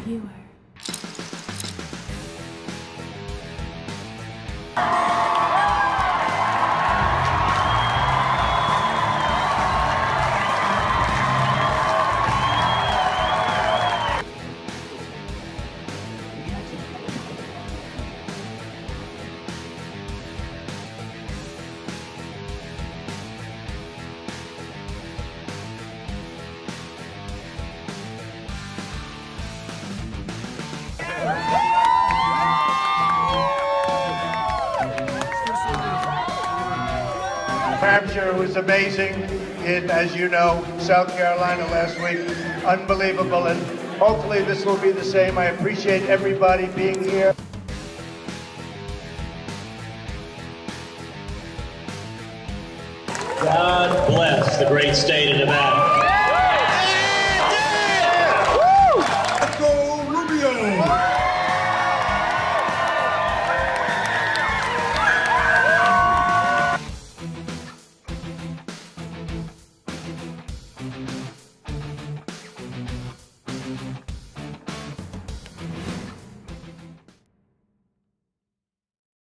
Veuer. Hampshire was amazing in, as you know, South Carolina last week. Unbelievable, and hopefully this will be the same. I appreciate everybody being here. God bless the great state of Nevada.